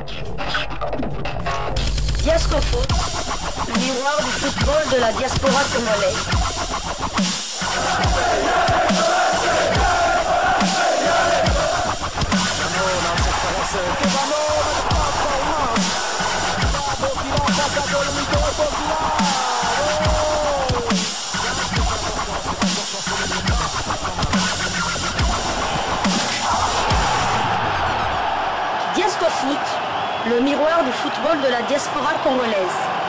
Diasco Foot, le miroir du football de la diaspora congolaise. Diasco Foot, le miroir du football de la diaspora congolaise.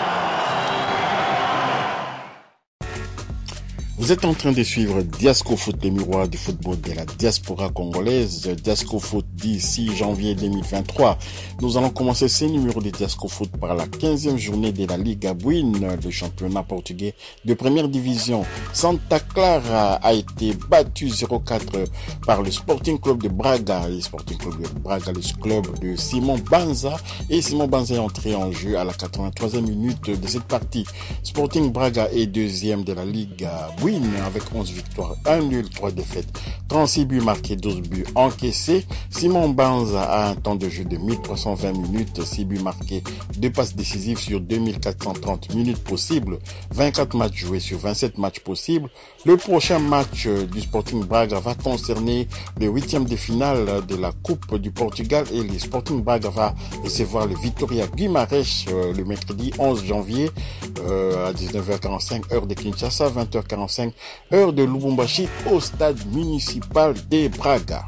Vous êtes en train de suivre Diasco Foot, le miroir du football de la diaspora congolaise. Diasco Foot d'ici janvier 2023. Nous allons commencer ce numéro de Diasco Foot par la 15e journée de la Liga Buin, le championnat portugais de première division. Santa Clara a été battu 0-4 par le Sporting Club de Braga. Le Sporting Club de Braga, le club de Simon Banza. Et Simon Banza est entré en jeu à la 83e minute de cette partie. Sporting Braga est deuxième de la Liga Buin avec 11 victoires, 1 nul, 3 défaites, 36 buts marqués, 12 buts encaissés. Simon Banza a un temps de jeu de 1320 minutes, 6 buts marqués, 2 passes décisives sur 2430 minutes possibles, 24 matchs joués sur 27 matchs possibles. Le prochain match du Sporting Braga va concerner le 8e de finale de la Coupe du Portugal et le Sporting Braga va recevoir le Vitória Guimarães le mercredi 11 janvier à 19h45 heure de Kinshasa, 20h45 heure de Lubumbashi au stade municipal de Braga.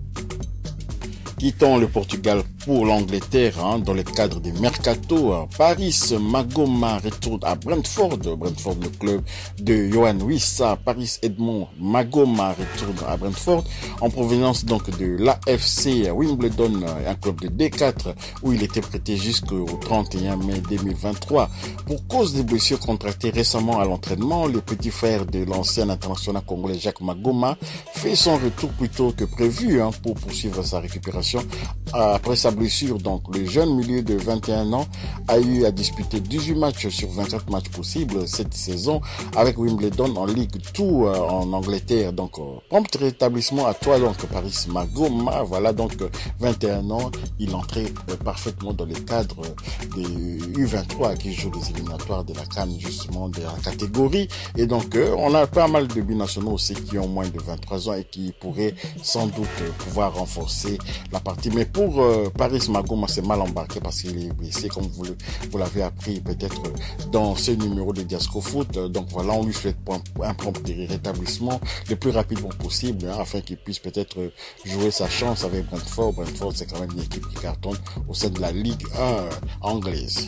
Quittons le Portugal pour l'Angleterre dans le cadre du Mercato. Paris Magoma retourne à Brentford. Brentford, le club de Yohan Wissa. Paris Edmond Magoma retourne à Brentford en provenance donc de l'AFC Wimbledon, un club de D4 où il était prêté jusqu'au 31 mai 2023. Pour cause des blessures contractées récemment à l'entraînement, le petit frère de l'ancien international congolais Jacques Magoma fait son retour plus tôt que prévu pour poursuivre sa récupération. Après sa blessure, donc le jeune milieu de 21 ans a eu à disputer 18 matchs sur 24 matchs possibles cette saison avec Wimbledon en Ligue 2 en Angleterre. Donc prompt rétablissement à toi donc Paris Magoma. Voilà donc 21 ans, il entrait parfaitement dans le cadre des U23 qui jouent les éliminatoires de la CAN justement de la catégorie. Et donc on a pas mal de binationaux aussi qui ont moins de 23 ans et qui pourraient sans doute pouvoir renforcer la partie. Mais pour Paris Magoma, c'est mal embarqué parce qu'il est blessé, comme vous l'avez appris peut-être dans ce numéro de Diasco Foot. Donc voilà, on lui souhaite un prompt rétablissement le plus rapidement possible afin qu'il puisse peut-être jouer sa chance avec Brentford. Brentford, c'est quand même une équipe qui cartonne au sein de la Ligue 1 anglaise.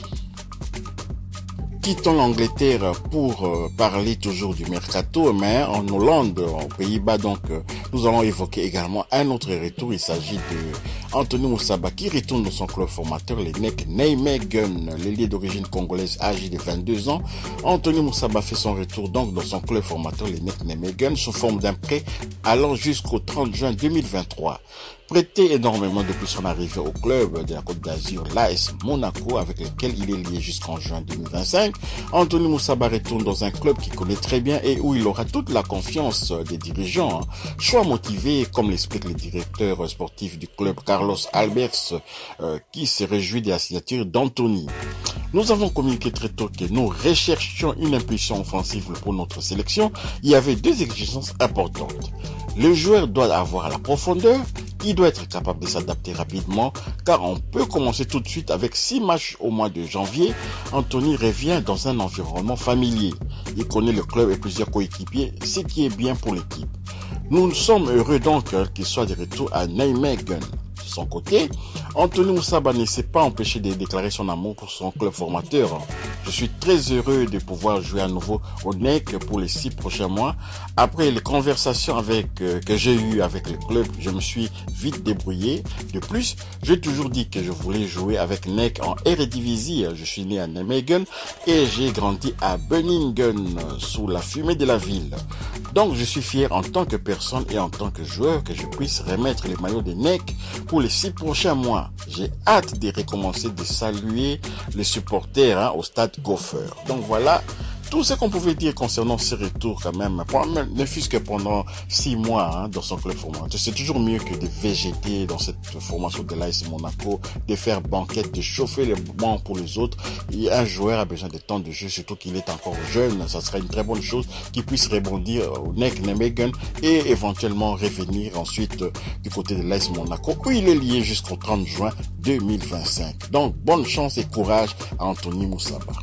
Quittons l'Angleterre pour parler toujours du Mercato, mais en Hollande, aux Pays-Bas, donc nous allons évoquer également un autre retour. Il s'agit de Anthony Moussaba qui retourne dans son club formateur, les NEC Nijmegen, l'ailier d'origine congolaise âgé de 22 ans. Anthony Moussaba fait son retour donc dans son club formateur, les NEC Nijmegen, sous forme d'un prêt allant jusqu'au 30 juin 2023. Prêté énormément depuis son arrivée au club de la Côte d'Azur, l'AS Monaco, avec lequel il est lié jusqu'en juin 2025. Anthony Moussaba retourne dans un club qu'il connaît très bien et où il aura toute la confiance des dirigeants. Choix motivé, comme l'explique le directeur sportif du club, Carlos Alberts, qui se réjouit de la signature d'Anthony. Nous avons communiqué très tôt que nous recherchions une impulsion offensive pour notre sélection. Il y avait deux exigences importantes. Le joueur doit avoir la profondeur, il doit être capable de s'adapter rapidement, car on peut commencer tout de suite avec 6 matchs au mois de janvier. Anthony revient dans un environnement familier. Il connaît le club et plusieurs coéquipiers, ce qui est bien pour l'équipe. Nous sommes heureux donc qu'il soit de retour à Nijmegen. De son côté, Anthony Moussaba ne s'est pas empêché de déclarer son amour pour son club formateur. Je suis très heureux de pouvoir jouer à nouveau au NEC pour les 6 prochains mois. Après les conversations que j'ai eues avec le club, je me suis vite débrouillé. De plus, j'ai toujours dit que je voulais jouer avec NEC en Eredivisie. Je suis né à Nijmegen et j'ai grandi à Beuningen, sous la fumée de la ville. Donc je suis fier en tant que personne et en tant que joueur que je puisse remettre les maillots de NEC pour les 6 prochains mois. J'ai hâte de recommencer de saluer les supporters au stade Gopher. Donc voilà, tout ce qu'on pouvait dire concernant ce retours quand même, ne fût-ce que pendant 6 mois dans son club formateur. C'est toujours mieux que de végéter dans cette formation de l'AS Monaco, de faire banquette, de chauffer les bancs pour les autres. Et un joueur a besoin de temps de jeu, surtout qu'il est encore jeune. Ça serait une très bonne chose qu'il puisse rebondir au Nek Nijmegen et éventuellement revenir ensuite du côté de l'AS Monaco, où il est lié jusqu'au 30 juin 2025. Donc, bonne chance et courage à Anthony Moussaba.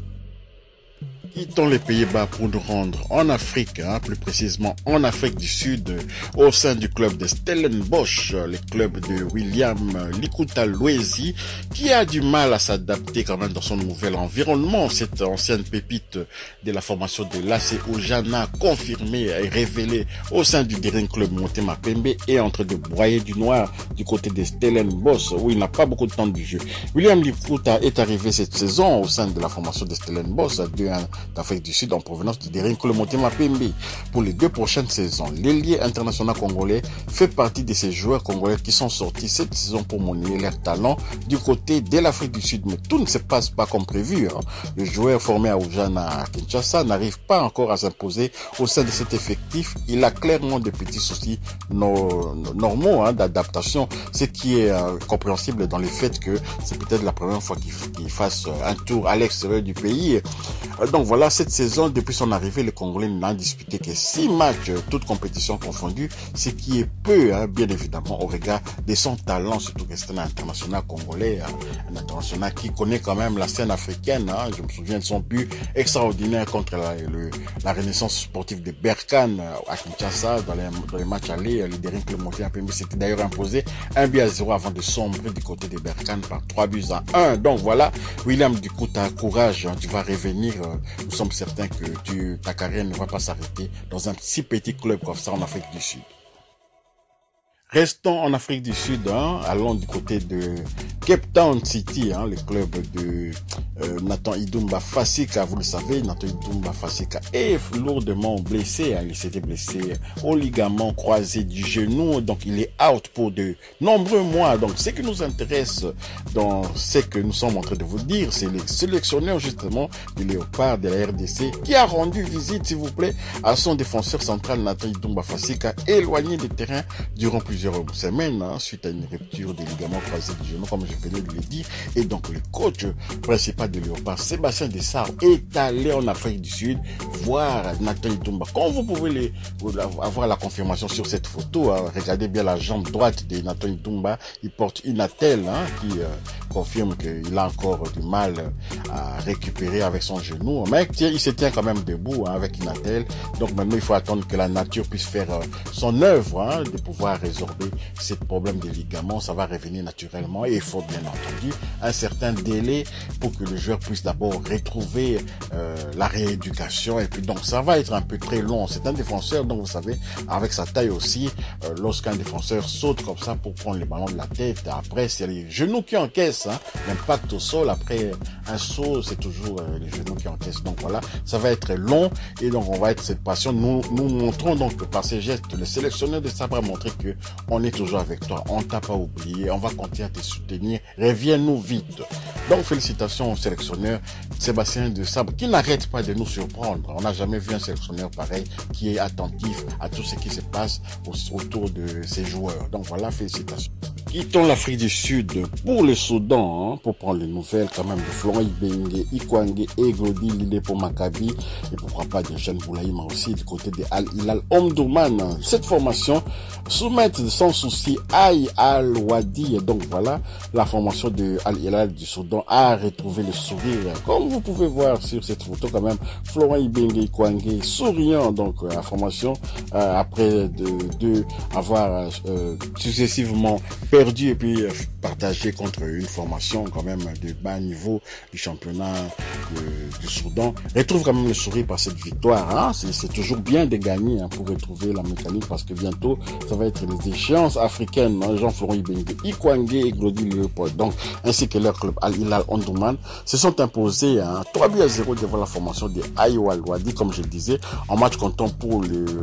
Quittons les Pays-Bas pour nous rendre en Afrique, plus précisément en Afrique du Sud, au sein du club de Stellenbosch, le club de William Likuta Luezi, qui a du mal à s'adapter quand même dans son nouvel environnement. Cette ancienne pépite de la formation de l'AC Ojana, confirmée et révélée au sein du Daring Club Motema Pembe, est en train de broyer du noir du côté de Stellenbosch, où il n'a pas beaucoup de temps de jeu. William Likuta est arrivé cette saison au sein de la formation de Stellenbosch, d'Afrique du Sud en provenance du Daring Club Motema Pembe pour les 2 prochaines saisons. L'ailier international congolais fait partie de ces joueurs congolais qui sont sortis cette saison pour montrer leur talent du côté de l'Afrique du Sud. Mais tout ne se passe pas comme prévu. Le joueur formé à Ojana à Kinshasa n'arrive pas encore à s'imposer au sein de cet effectif. Il a clairement des petits soucis normaux d'adaptation, ce qui est compréhensible dans le fait que c'est peut-être la première fois qu'il fasse un tour à l'extérieur du pays. Donc voilà, cette saison, depuis son arrivée, le Congolais n'a disputé que 6 matchs, toutes compétitions confondues, ce qui est peu, bien évidemment, au regard de son talent, surtout que c'est un international congolais, un international qui connaît quand même la scène africaine. Je me souviens de son but extraordinaire contre la renaissance sportive de Berkane à Kinshasa, dans les matchs allés. Le Daring Club Motema Pembe s'était d'ailleurs imposé 1-0 avant de sombrer du côté de Berkane par 3-1. Donc voilà, William, du coup, t'as courage, tu vas revenir. Nous sommes certains que ta carrière ne va pas s'arrêter dans un si petit club comme ça en Afrique du Sud. Restons en Afrique du Sud, allons du côté de Cape Town City, le club de Nathan Idumba Fasika. Vous le savez, Nathan Idumba Fasika est lourdement blessé. Il s'était blessé au ligament croisé du genou, donc il est out pour de nombreux mois. Donc ce qui nous intéresse dans ce que nous sommes en train de vous dire, c'est le sélectionneur justement du Léopard de la RDC qui a rendu visite, s'il vous plaît, à son défenseur central Nathan Idumba Fasika, éloigné des terrains durant plusieurs semaines, suite à une rupture des ligaments croisés du genou, comme je venais de le dire. Et donc le coach principal de Léopard, Sébastien Dessart, est allé en Afrique du Sud voir Nathan Idumba. Comme vous pouvez avoir la confirmation sur cette photo, regardez bien la jambe droite de Nathan Idumba, il porte une attelle qui confirme qu'il a encore du mal à récupérer avec son genou, mais il se tient quand même debout avec une attelle. Donc maintenant il faut attendre que la nature puisse faire son œuvre, de pouvoir résorber ces problèmes de ligaments. Ça va revenir naturellement et il faut bien entendu un certain délai pour que le joueur puisse d'abord retrouver la rééducation, et puis donc ça va être un peu très long. C'est un défenseur, donc vous savez, avec sa taille aussi, lorsqu'un défenseur saute comme ça pour prendre le ballon de la tête, après c'est les genoux qui encaissent l'impact au sol. Après un saut, c'est toujours les genoux qui encaissent. Donc voilà, ça va être long et donc on va être cette passion. Nous montrons donc que par ces gestes, le sélectionneur de Sabre a montré que on est toujours avec toi, on t'a pas oublié, on va continuer à te soutenir, reviens-nous vite. Donc félicitations au sélectionneur Sébastien Desabre qui n'arrête pas de nous surprendre. On n'a jamais vu un sélectionneur pareil qui est attentif à tout ce qui se passe autour de ses joueurs. Donc voilà, félicitations. Quittons l'Afrique du Sud pour le Soudan, pour prendre les nouvelles quand même de Florent Ibenge, Ikwange et Glody Lille pour Maccabi, et pourquoi pas de Jeanne Boulaïma aussi du côté de Al Hilal Omdurman. Cette formation soumettent sans souci Aïe Al-Wadi, et donc voilà, la formation de Al Hilal du Soudan a retrouvé le sourire. Comme vous pouvez voir sur cette photo quand même, Florent Ibenge, Ikwange souriant, donc la formation après de avoir successivement perdu et puis partagé contre une formation quand même de bas niveau du championnat du Soudan, retrouve quand même le sourire par cette victoire. C'est toujours bien de gagner pour retrouver la mécanique, parce que bientôt ça va être les échéances africaines. Jean-Florent Ibenge, Ikwange et Glody Léopold, donc ainsi que leur club Al Hilal Omdurman se sont imposés 3-0 devant la formation de Aïe Al-Wadi, comme je le disais, en match comptant pour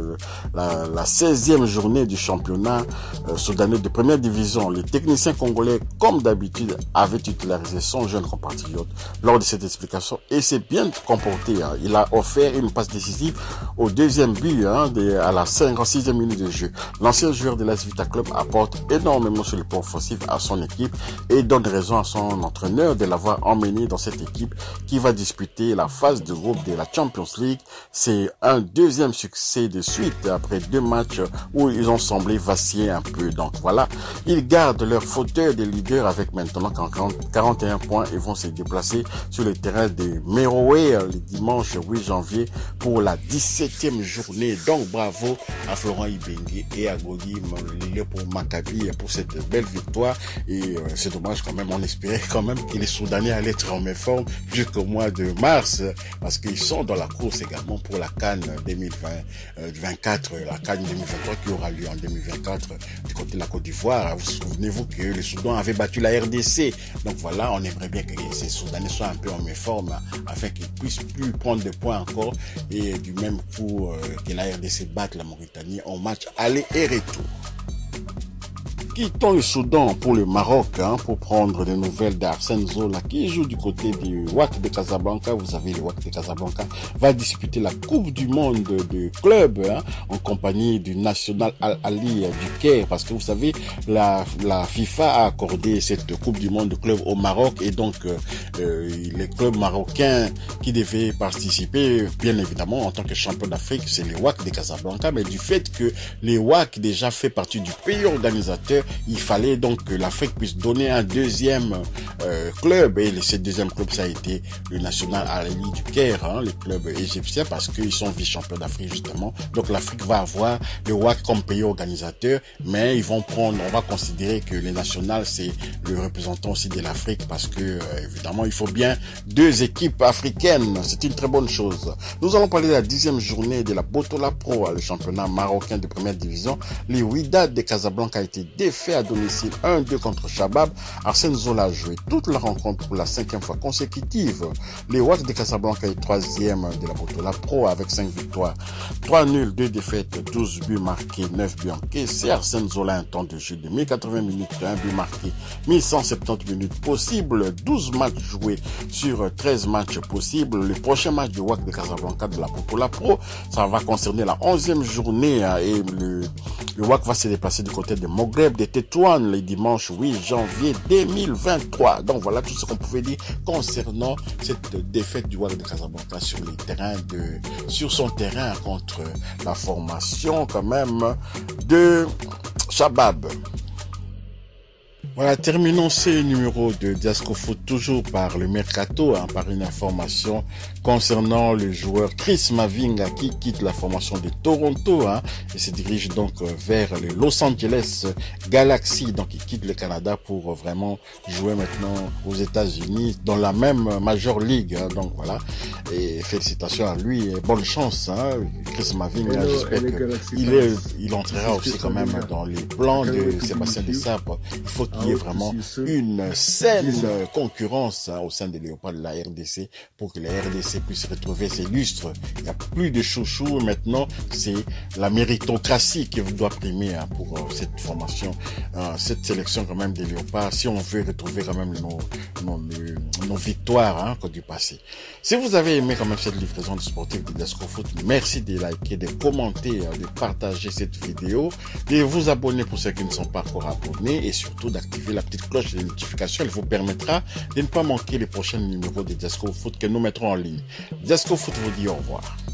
la 16e journée du championnat soudanais de première division. Les techniciens congolais, comme d'habitude, avaient titularisé son jeune compatriote lors de cette et s'est bien comporté. Hein. Il a offert une passe décisive au deuxième but à la 56e minute de jeu. L'ancien joueur de l'AS Vita Club apporte énormément sur le plan offensif à son équipe et donne raison à son entraîneur de l'avoir emmené dans cette équipe qui va disputer la phase de groupe de la Champions League. C'est un deuxième succès de suite après 2 matchs où ils ont semblé vaciller un peu. Donc voilà, ils gardent leur fauteuil de leader avec maintenant 41 points et vont se déplacer sur le terrain de Merowe le dimanche 8 janvier pour la 17e journée. Donc bravo à Florent Ibenge et à Godi Molile pour Maccabi pour cette belle victoire. Et c'est dommage quand même, on espérait quand même que les Soudanais allaient être en même forme jusqu'au mois de mars parce qu'ils sont dans la course également pour la CAN 2024, la CAN 2023 qui aura lieu en 2024 du côté de la Côte d'Ivoire. Vous souvenez-vous que le Soudan avait battu la RDC. Donc voilà, on aimerait bien que ces Soudanais soient un peu en même forme afin qu'ils puissent plus prendre de points encore et du même coup que la RDC batte la Mauritanie en match aller et retour. Quittons le Soudan pour le Maroc pour prendre des nouvelles d'Arsène Zola qui joue du côté du WAC de Casablanca. Vous savez, le WAC de Casablanca va disputer la Coupe du Monde de club en compagnie du National Al-Ali du Caire parce que vous savez, la FIFA a accordé cette Coupe du Monde de club au Maroc et donc les clubs marocains qui devaient participer, bien évidemment, en tant que champion d'Afrique, c'est le WAC de Casablanca, mais du fait que le WAC déjà fait partie du pays organisateur, il fallait donc que l'Afrique puisse donner un deuxième club et ce deuxième club ça a été le National Al-Ali du Caire, le club égyptien parce qu'ils sont vice-champions d'Afrique justement. Donc l'Afrique va avoir le WAC comme pays organisateur, mais ils vont prendre, on va considérer que le national c'est le représentant aussi de l'Afrique parce que évidemment il faut bien 2 équipes africaines, c'est une très bonne chose. Nous allons parler de la 10e journée de la Botola Pro, le championnat marocain de première division. Les Wydad de Casablanca a été défait à domicile 1-2 contre Shabab. Arsène Zola a joué toute la rencontre pour la 5e fois consécutive. Les WAC de Casablanca est 3e de la Botola Pro avec 5 victoires, 3 nuls, 2 défaites, 12 buts marqués, 9 buts encaissés. Arsène Zola a un temps de jeu de 1080 minutes, 1 but marqué, 1170 minutes possibles, 12 matchs joués sur 13 matchs possibles. Le prochain match du WAC de Casablanca de la Botola Pro, ça va concerner la 11e journée et le WAC va se déplacer du côté de Maghreb de Tétouan le dimanche 8 janvier 2023. Donc voilà tout ce qu'on pouvait dire concernant cette défaite du WAC de Casablanca sur son terrain contre la formation quand même de Shabab. Voilà, terminons ce numéro de Diasco Foot toujours par le Mercato, par une information concernant le joueur Chris Mavinga qui quitte la formation de Toronto et se dirige donc vers le Los Angeles Galaxy. Donc il quitte le Canada pour vraiment jouer maintenant aux États-Unis dans la même Major League. Donc voilà, et félicitations à lui et bonne chance. Chris Mavinga, j'espère qu'il entrera aussi quand même dans les plans de Sébastien Desabre. Il faut qu'il y ait vraiment une saine concurrence au sein des Léopards de la RDC pour que la RDC puisse retrouver ses lustres. Il n'y a plus de chouchou maintenant, c'est la méritocratie qui doit primer pour cette formation, cette sélection quand même des Léopards, si on veut retrouver quand même nos victoires du passé. Si vous avez aimé quand même cette livraison de sportif de Diasco Foot, merci de liker, de commenter, de partager cette vidéo, de vous abonner pour ceux qui ne sont pas encore abonnés et surtout d'activer la petite cloche de notification. Elle vous permettra de ne pas manquer les prochains numéros de Diasco Foot que nous mettrons en ligne. Diasco Foot vous dit au revoir.